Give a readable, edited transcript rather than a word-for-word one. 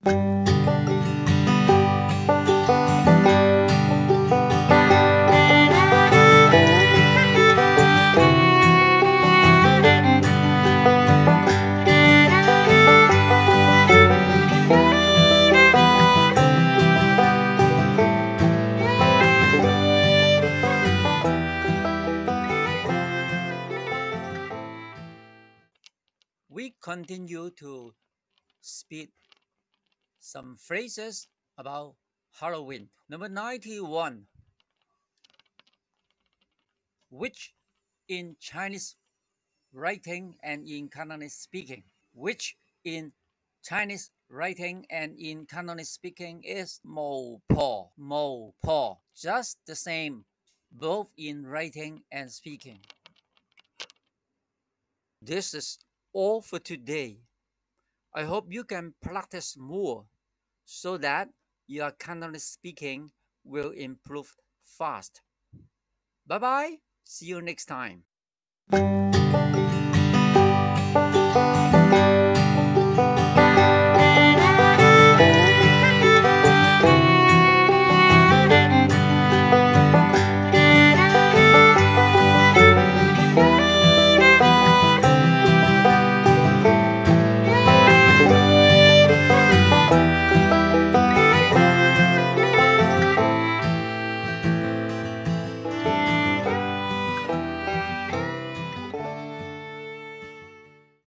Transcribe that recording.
We continue to speak some phrases about Halloween. Number 91, which in Chinese writing and in Cantonese speaking. Which in Chinese writing and in Cantonese speaking is mo po, mo po. Just the same, both in writing and speaking. This is all for today. I hope you can practice more so that your Cantonese speaking will improve fast. Bye bye. See you next time.